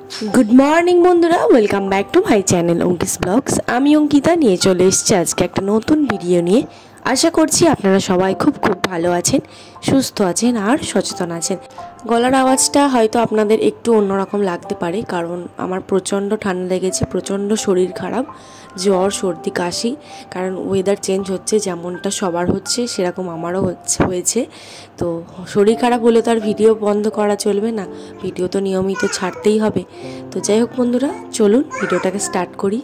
Good morning बंधुरा welcome back to my channel अंकिस blogs. आमी अंकिता निये चले एसेछि आजके एक नतून भिडियो निये। आशा करछि आपनारा सबाई खूब खूब भालो आछेन, सुस्थ आछेन और सचेतन आछेन। गलार आवाजटा हयतो आपनादेर एकटू अन्यरकम लागते पारे, कारण आमार प्रचंड ठांडा लेगेছে, प्रचंड शरीर खाराप, ज्वर सर्दी काशी। कारण वेदार चेंज होच्छे, जेमनटा सबार होच्छे सेरकम आमारो होच्छे। तो शरीर खाराप होले तो आर भिडियो बंद करा चलबे ना, भिडियो तो नियमित छाड़तेई होबे। तो যাই হোক বন্ধুরা, চলুন ভিডিওটাকে স্টার্ট করি।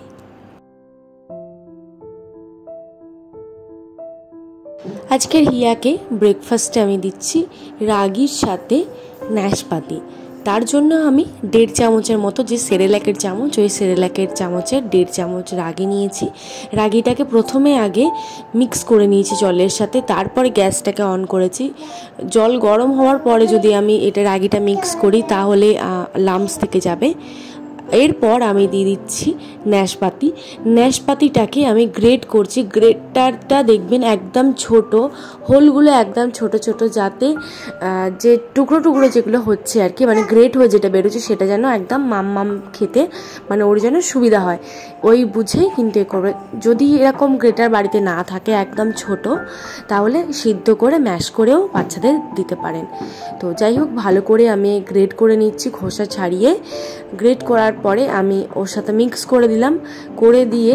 আজকের হিয়াকে ব্রেকফাস্টে আমি দিচ্ছি রাগির সাথে নাশপাতি। তার জন্য আমি 1.5 চামচের মতো, যে সেরেল্যাকের চামচ, ওই সেরেল্যাকের চামচের 1.5 চামচ রাগি নিয়েছি। রাগিটাকে প্রথমে আগে মিক্স করে নিয়েছি জলের সাথে, তারপরে গ্যাসটাকে অন করেছি। জল গরম হওয়ার পরে যদি আমি এটা রাগিটা মিক্স করি তাহলে লাম্পস থেকে যাবে। এরপর আমি দিয়ে দিচ্ছি নাশপাতি। নাশপাতিটাকে আমি গ্রেট করছি। গ্রেটারটা দেখবেন একদম ছোট, হোলগুলো একদম ছোট ছোট, যাতে যে টুকরো টুকরো যেগুলো হচ্ছে আর কি, মানে গ্রেট হয়ে যেটা বেরোচ্ছে সেটা যেন একদম মাম খেতে, মানে ওর যেন সুবিধা হয়, ওই বুঝেই কিন্তু এ করবে। যদি এরকম গ্রেটার বাড়িতে না থাকে একদম ছোট, তাহলে সিদ্ধ করে ম্যাশ করেও বাচ্চাদের দিতে পারেন। তো যাই হোক, ভালো করে আমি গ্রেট করে নিচ্ছি, খোসা ছাড়িয়ে। গ্রেট করার পরে আমি ওর সাথে মিক্স করে দিলাম, করে দিয়ে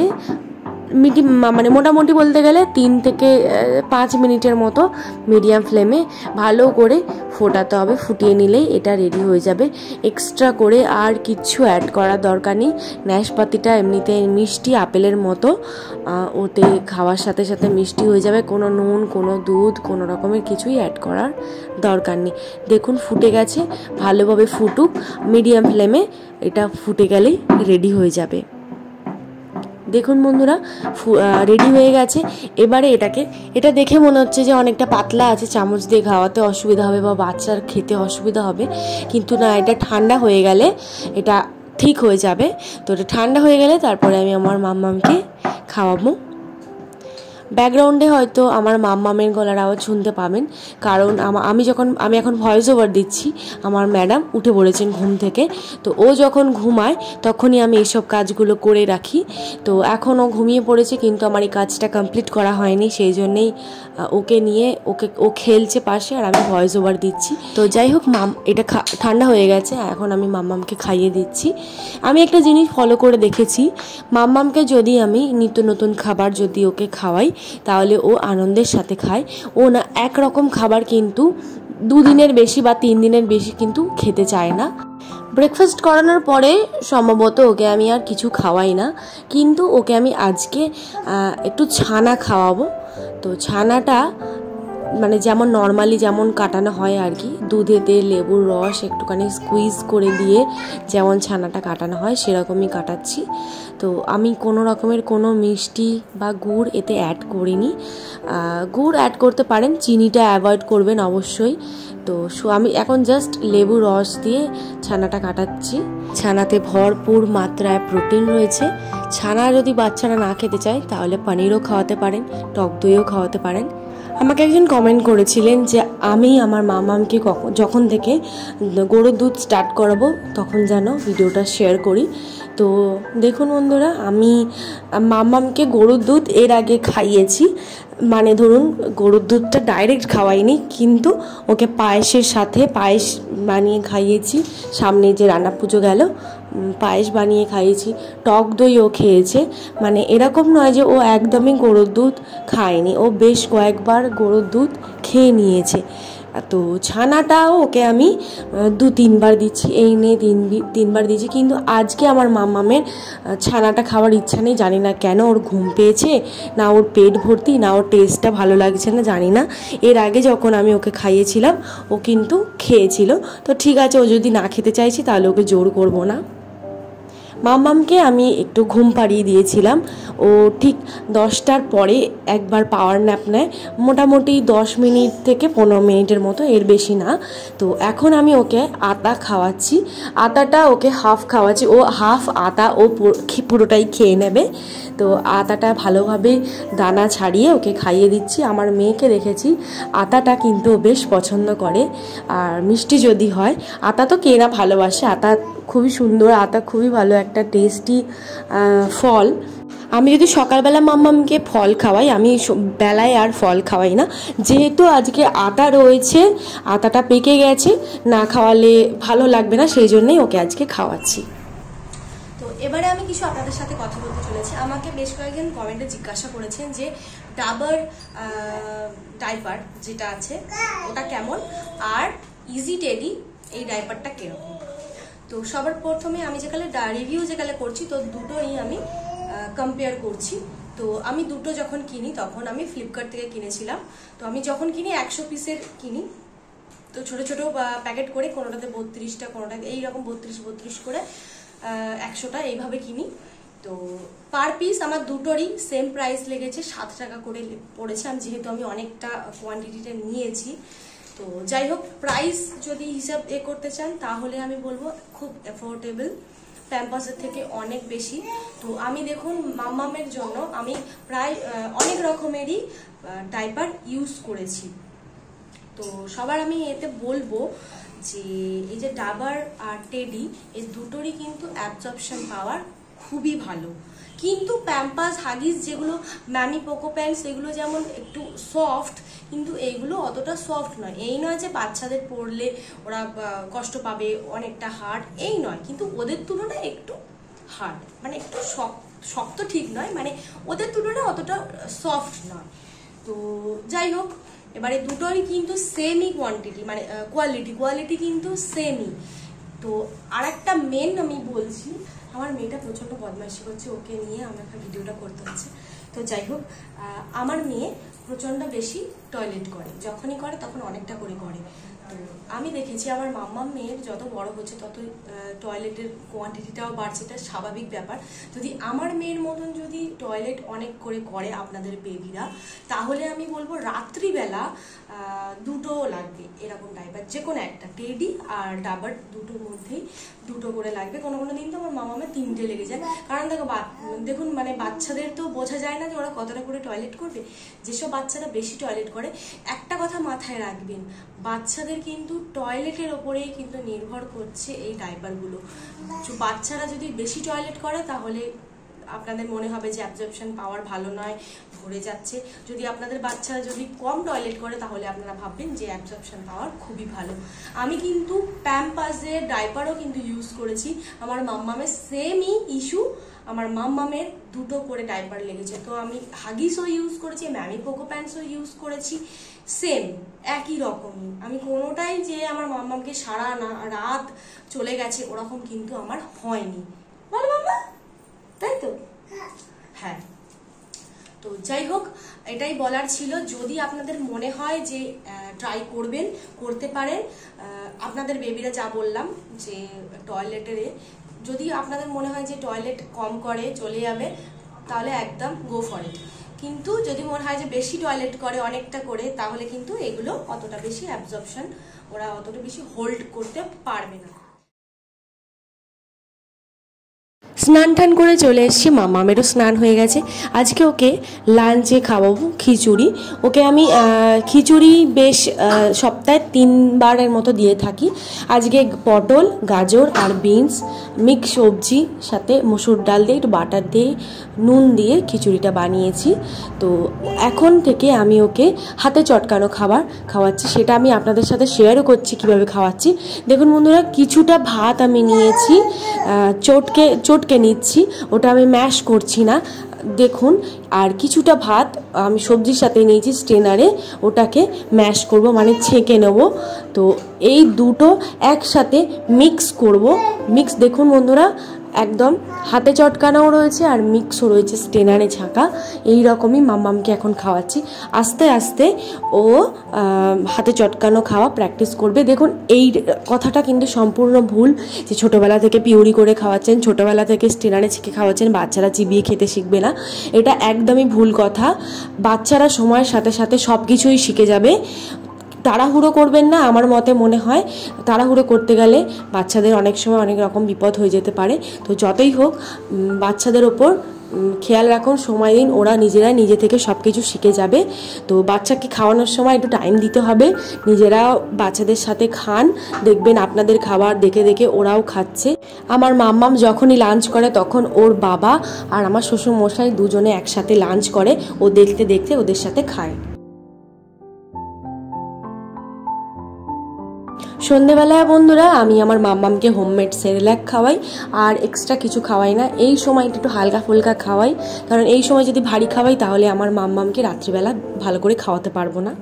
মানে মোটামুটি বলতে গেলে 3 থেকে 5 মিনিটের মতো মিডিয়াম ফ্লেমে ভালো করে ফোটাতে হবে। ফুটিয়ে নিলেই এটা রেডি হয়ে যাবে। এক্সট্রা করে আর কিচ্ছু অ্যাড করার দরকার নেই। নাশপাতিটা এমনিতে মিষ্টি, আপেলের মতো, ওতে খাওয়ার সাথে সাথে মিষ্টি হয়ে যাবে। কোনো নুন, কোনো দুধ, কোনো রকমের কিছুই অ্যাড করার দরকার নেই। দেখুন ফুটে গেছে, ভালোভাবে ফুটুক মিডিয়াম ফ্লেমে, এটা ফুটে গেলেই রেডি হয়ে যাবে। দেখুন বন্ধুরা, রেডি হয়ে গেছে। এবারে এটা দেখে মনে হচ্ছে যে অনেকটা পাতলা আছে, চামচ দিয়ে খাওয়াতে অসুবিধা হবে বা বাচ্চার খেতে অসুবিধা হবে, কিন্তু না, এটা ঠান্ডা হয়ে গেলে এটা ঠিক হয়ে যাবে। তো এটা ঠান্ডা হয়ে গেলে তারপরে আমি আমার মাম্মামকে খাওয়াবো। ব্যাকগ্রাউন্ডে হয়তো আমার মাম্মামের গলার আওয়াজ শুনতে পাবেন, কারণ আমি এখন ভয়েস ওভার দিচ্ছি। আমার ম্যাডাম উঠে পড়েছেন ঘুম থেকে, তো ও যখন ঘুমায় তখনই আমি এইসব কাজগুলো করে রাখি। তো এখন ও ঘুমিয়ে পড়েছে, কিন্তু আমার এই কাজটা কমপ্লিট করা হয়নি, সেই জন্যেই ওকে নিয়ে ও খেলছে পাশে আর আমি ভয়েস ওভার দিচ্ছি। তো যাই হোক, এটা ঠান্ডা হয়ে গেছে, এখন আমি মাম্মামকে খাইয়ে দিচ্ছি। আমি একটা জিনিস ফলো করে দেখেছি, মাম্মামকে যদি আমি নিত্য নতুন খাবার যদি ওকে খাওয়াই তাহলে ও আনন্দের সাথে খায়। ও না একরকম খাবার কিন্তু 2 দিনের বেশি বা 3 দিনের বেশি কিন্তু খেতে চায় না। ব্রেকফাস্ট করানোর পরে সম্ভবত ওকে আমি আর কিছু খাওয়াই না, কিন্তু ওকে আমি আজকে একটু ছানা খাওয়াবো। তো ছানাটা মানে যেমন নর্মালি যেমন কাটানো হয় আর কি, দুধেতে লেবুর রস একটুখানি স্কুইজ করে দিয়ে যেমন ছানাটা কাটানো হয় সেরকমই কাটাচ্ছি। তো আমি কোনো রকমের কোনো মিষ্টি বা গুড় এতে অ্যাড করিনি। গুড় অ্যাড করতে পারেন, চিনিটা অ্যাভয়েড করবেন অবশ্যই। তো আমি এখন জাস্ট লেবু রস দিয়ে ছানাটা কাটাচ্ছি। ছানাতে ভরপুর মাত্রায় প্রোটিন রয়েছে। ছানা যদি বাচ্চারা না খেতে চায় তাহলে পনিরও খাওয়াতে পারেন, টক দইও খাওয়াতে পারেন। আমাকে একজন কমেন্ট করেছিলেন যে আমি আমার মামামকে যখন থেকে গরুর দুধ স্টার্ট করাবো তখন যেন ভিডিওটা শেয়ার করি। তো দেখুন বন্ধুরা, আমি মামামকে গরুর দুধ এর আগে খাইয়েছি, মানে ধরুন গরুর দুধটা ডাইরেক্ট খাওয়াইনি, কিন্তু ওকে পায়েসের সাথে পায়েস বানিয়ে খাইয়েছি। সামনে যে রান্না পুজো গেল, পায়েস বানিয়ে খাইয়েছি, টক দইও খেয়েছে। মানে এরকম নয় যে ও একদমই গরুর দুধ খায়নি, ও বেশ কয়েকবার গরুর দুধ খেয়ে নিয়েছে। তো ছানাটাও ওকে আমি 2-3 বার দিচ্ছি, এই নিয়ে 3 বার দিচ্ছি। কিন্তু আজকে আমার মাম্মামের ছানাটা খাওয়ার ইচ্ছা নেই, জানি না কেন। ওর ঘুম পেয়েছে না, ওর পেট ভর্তি, না ওর টেস্টটা ভালো লাগছে না, জানি না। এর আগে যখন আমি ওকে খাইয়েছিলাম ও কিন্তু খেয়েছিল। তো ঠিক আছে, ও যদি না খেতে চাইছে তাহলে ওকে জোর করব না। মাম্মামকে আমি একটু ঘুম পাড়িয়ে দিয়েছিলাম। ও ঠিক 10টার পরে একবার পাওয়ার ন্যাপ নেয়, মোটামুটি 10 মিনিট থেকে 15 মিনিটের মতো, এর বেশি না। তো এখন আমি ওকে আতা খাওয়াচ্ছি। আতাটা ওকে হাফ খাওয়াচ্ছি, ও হাফ আতা ও পুরোটাই খেয়ে নেবে। তো আতাটা ভালোভাবে দানা ছাড়িয়ে ওকে খাইয়ে দিচ্ছি। আমার মেয়েকে দেখেছি আতাটা কিন্তু বেশ পছন্দ করে, আর মিষ্টি যদি হয়, আতা তো কে না ভালোবাসে, আতা খুবই সুন্দর, আতা খুবই ভালো একটা টেস্টি ফল। আমি যদি সকালবেলা মাম্মামকে ফল খাওয়াই, আমি বেলায় আর ফল খাওয়াই না, যেহেতু আজকে আতা রয়েছে, আতাটা পেকে গেছে, না খাওয়ালে ভালো লাগবে না, সেই জন্যই ওকে আজকে খাওয়াচ্ছি। তো এবারে আমি কিছু আপনাদের সাথে কথা বলতে চলেছি। আমাকে বেশ কয়েকজন কমেন্টে জিজ্ঞাসা করেছেন যে ডাবর ডাইপার যেটা আছে ওটা কেমন, আর ইজি টেডি এই ডাইপারটা কিরকম। তো সবার প্রথমে আমি যেখানে রিভিউ যেখানে করছি, তো দুটোই আমি কম্পেয়ার করছি। তো আমি দুটো যখন কিনি তখন আমি ফ্লিপকার্ট থেকে কিনেছিলাম। তো আমি যখন কিনি 100 পিসের কিনি, তো ছোট ছোট প্যাকেট করে, কোনোটাতে 32টা, কোনোটাতে এইরকম 32 করে 100টা এইভাবে কিনি। তো পার পিস আমার দুটোরই সেম প্রাইস লেগেছে, 7 টাকা করে পড়েছে, আমি যেহেতু আমি অনেকটা কোয়ান্টিটিটা নিয়েছি। তো যাই হোক, প্রাইস যদি হিসাব করতে চান তাহলে আমি বলবো খুব অ্যাফোর্ডেবল, প্যাম্পাসের থেকে অনেক বেশি। তো আমি দেখুন মাম্মামের জন্য আমি প্রায় অনেক রকমেরই ডাইপার ইউজ করেছি। তো সবার আমি এতে বলবো যে এই যে ডাবর আর টেডি এই দুটোরই কিন্তু অ্যাবজর্পশন পাওয়ার খুবই ভালো, কিন্তু প্যাম্পাস হাগিস যেগুলো ম্যামি পোকো প্যান্টস এগুলো যেমন একটু সফট, কিন্তু এইগুলো অতটা সফট নয়। এই নয় যে বাচ্চাদের পরলে ওরা কষ্ট পাবে, অনেকটা হার্ড, এই নয়, কিন্তু ওদের তুলনায় একটু হার্ড, মানে একটু শক্ত ঠিক নয়, মানে ওদের তুলনায় অতটা সফট নয়। তো যাই হোক, এবারে দুটোরই কিন্তু সেমই কোয়ান্টিটি, মানে কোয়ালিটি কিন্তু সেমই। তো আর একটা মেন আমি বলছি, আমার মেয়েটা প্রচণ্ড বদমাইশি করছে, ওকে নিয়ে আমাকে ভিডিওটা করতে হচ্ছে। তো যাই হোক, আমার মেয়ে প্রচণ্ড বেশি টয়লেট করে, যখনই করে তখন অনেকটা করে করে। তো আমি দেখেছি আমার মাম্মাম মেয়ের যত বড় হচ্ছে তত টয়লেটের কোয়ান্টিটিটাও বাড়ছে, এটা স্বাভাবিক ব্যাপার। যদি আমার মেয়ের মতন যদি টয়লেট অনেক করে করে আপনাদের বেবিরা, তাহলে আমি বলবো রাত্রিবেলা দুটো লাগবে এরকম ডাইপার, যে কোনো একটা, টেডি আর ডাবর দুটোর মধ্যেই দুটো করে লাগবে। কোনো কোনো দিন তো আমার মামামের 3টে লেগে যায়, কারণ দেখুন মানে বাচ্চাদের তো বোঝা যায় না যে ওরা কতটা করে টয়লেট করবে। যেসব বাচ্চারা বেশি টয়লেট করে, একটা কথা মাথায় রাখবেন, বাচ্চাদের কিন্তু টয়লেটের ওপরেই কিন্তু নির্ভর করছে এই ডাইপারগুলো। বাচ্চারা যদি বেশি টয়লেট করে তাহলে আপনাদের মনে হবে যে অ্যাবজর্পশন পাওয়ার ভালো নয়, ভরে যাচ্ছে। যদি আপনাদের বাচ্চারা যদি কম টয়লেট করে তাহলে আপনারা ভাববেন যে অ্যাবজর্পশন পাওয়ার খুবই ভালো। আমি কিন্তু প্যাম্পাসের ডাইপারও কিন্তু ইউজ করেছি, আমার মাম্মামের সেমই ইস্যু, আমার মাম্মামের দুটো করে ডাইপার লেগেছে। তো আমি হাগিসও ইউজ করেছি, ম্যামি পোকো প্যান্টসও ইউজ করেছি, সেম একই রকমই। আমি কোনোটাই যে আমার মাম্মামকে সারা রাত চলে গেছে ওরকম কিন্তু আমার হয়নি, বলো মাম্মা, তাই তো? হ্যাঁ। তো যাই হোক, এটাই বলার ছিল। যদি আপনাদের মনে হয় যে ট্রাই করবেন, করতে পারেন, আপনাদের বেবিরা যা বললাম যে টয়লেটের, যদি আপনাদের মনে হয় যে টয়লেট কম করে চলে যাবে, তাহলে একদম গো ফর ইট। কিন্তু যদি মনে হয় যে বেশি টয়লেট করে অনেকটা করে, তাহলে কিন্তু এগুলো অতটা বেশি অ্যাবজর্পশন, ওরা অতটা বেশি হোল্ড করতে পারবে না। স্নান টান করে চলে এসেছি, মামামেরও স্নান হয়ে গেছে। আজকে ওকে লাঞ্চে খাওয়াবো খিচুড়ি। ওকে আমি খিচুড়ি বেশ সপ্তাহে 3 বারের মতো দিয়ে থাকি। আজকে পটল, গাজর আর বিনস মিক্স সবজি সাথে মসুর ডাল দিয়ে একটু বাটার দিয়ে নুন দিয়ে খিচুড়িটা বানিয়েছি। তো এখন থেকে আমি ওকে হাতে চটকানো খাবার খাওয়াচ্ছি, সেটা আমি আপনাদের সাথে শেয়ারও করছি কীভাবে খাওয়াচ্ছি। দেখুন বন্ধুরা, কিছুটা ভাত আমি নিয়েছি, চটকে নিচ্ছি, ওটা আমি ম্যাশ করছি না, দেখুন। আর কিছুটা ভাত আমি সবজির সাথে নিয়েছি স্ট্রেনারে, ওটাকে ম্যাশ করব, মানে ছেঁকে নেব। তো এই দুটো একসাথে মিক্স করব। দেখুন বন্ধুরা, একদম হাতে চটকানাও রয়েছে আর মিক্সও রয়েছে স্ট্রেনারে ছাঁকা। এই রকমই মাম্মামকে এখন খাওয়াচ্ছি। আস্তে আস্তে ও হাতে চটকানো খাওয়া প্র্যাকটিস করবে। দেখুন, এই কথাটা কিন্তু সম্পূর্ণ ভুল যে ছোটোবেলা থেকে পিউরি করে খাওয়াচ্ছেন, ছোটোবেলা থেকে স্ট্রেনারে ছেঁকে খাওয়াচ্ছেন, বাচ্চারা চিবিয়ে খেতে শিখবে না। এটা একদমই ভুল কথা। বাচ্চারা সময়ের সাথে সাথে সব কিছুই শিখে যাবে। তাড়াহুড়ো করবেন না, আমার মতে মনে হয় তাড়াহুড়ো করতে গেলে বাচ্চাদের অনেক সময় অনেক রকম বিপদ হয়ে যেতে পারে। তো যতই হোক বাচ্চাদের ওপর খেয়াল রাখুন, সময় দিন, ওরা নিজেরা নিজে থেকে সব কিছু শিখে যাবে। তো বাচ্চাকে খাওয়ানোর সময় একটু টাইম দিতে হবে, নিজেরা বাচ্চাদের সাথে খান, দেখবেন আপনাদের খাবার দেখে দেখে ওরাও খাচ্ছে। আমার মাম্মাম যখনই লাঞ্চ করে তখন ওর বাবা আর আমার শ্বশুর মশাই দুজনে একসাথে লাঞ্চ করে, ও দেখতে দেখতে ওদের সাথে খায়। সন্ধেবেলায় বন্ধুরা আমি আমার মাম্মামকে হোমমেড সেরেল্যাক খাওয়াই, আর এক্সট্রা কিছু খাওয়াই না। এই সময়টা একটু হালকা ফুলকা খাওয়াই, কারণ এই সময় যদি ভারী খাওয়াই তাহলে আমার মাম্মামকে রাত্রিবেলা ভালো করে খাওয়াতে পারবো না।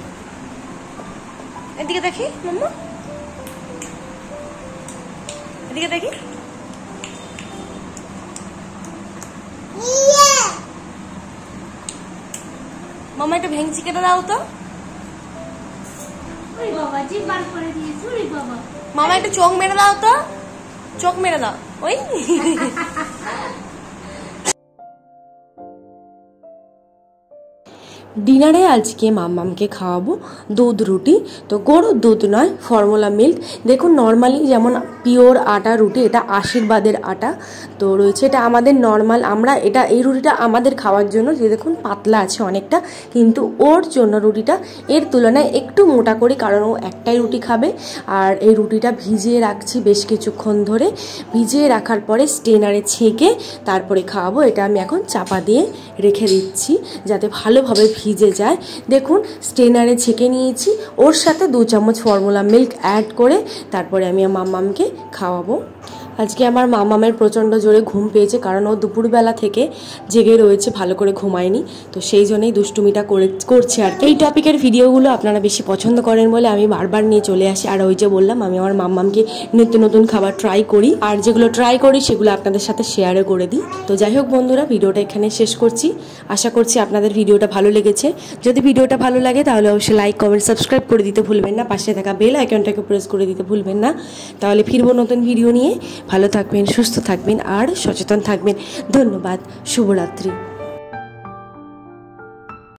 এদিকে দেখি মাম্মা, এদিকে দেখি, মাম্মা একটা ভেঙচি কেটে দাও তো। মামা একটু চোখ মেরে দাও তো, চোখ মেরে দাও। ওই ডিনারে আজকে মাম্মামকে খাওয়াবো দুধ রুটি। তো গরুর দুধ নয়, ফর্মুলা মিল্ক। দেখুন নর্মালি যেমন পিওর আটা রুটি, এটা আশীর্বাদের আটা তো রয়েছে, এটা আমাদের নর্মাল, আমরা এটা এই রুটিটা আমাদের খাওয়ার জন্য যে দেখুন পাতলা আছে অনেকটা, কিন্তু ওর জন্য রুটিটা এর তুলনায় একটু মোটা করি, কারণ ও একটাই রুটি খাবে। আর এই রুটিটা ভিজিয়ে রাখছি বেশ কিছুক্ষণ ধরে, ভিজিয়ে রাখার পরে স্টেনারে ছেঁকে তারপরে খাওয়াবো। এটা আমি এখন চাপা দিয়ে রেখে দিচ্ছি যাতে ভালোভাবে ভিজে যায়। দেখুন স্টেনারে ছেঁকে নিয়েছি, ওর সাথে 2 চামচ ফর্মুলা মিল্ক অ্যাড করে তারপরে আমি মাম্মামকে খাওয়াবো। আজকে আমার মাম্মামের প্রচণ্ড জোরে ঘুম পেয়েছে, কারণ ও দুপুরবেলা থেকে জেগে রয়েছে, ভালো করে ঘুমায়নি, তো সেই জন্যই দুষ্টুমিটা করছে। আর এই টপিকের ভিডিওগুলো আপনারা বেশি পছন্দ করেন বলে আমি বারবার নিয়ে চলে আসি। আর ওই যে বললাম আমি আমার মাম্মামকে নিত্য নতুন খাবার ট্রাই করি, আর যেগুলো ট্রাই করি সেগুলো আপনাদের সাথে শেয়ারও করে দিই। তো যাই হোক বন্ধুরা, ভিডিওটা এখানে শেষ করছি। আশা করছি আপনাদের ভিডিওটা ভালো লেগেছে। যদি ভিডিওটা ভালো লাগে তাহলে অবশ্যই লাইক, কমেন্ট, সাবস্ক্রাইব করে দিতে ভুলবেন না। পাশে থাকা বেল আইকনটাকে প্রেস করে দিতে ভুলবেন না। তাহলে ফিরবো নতুন ভিডিও নিয়ে। ভালো থাকবেন, সুস্থ থাকবেন আর সচেতন থাকবেন। ধন্যবাদ, শুভরাত্রি।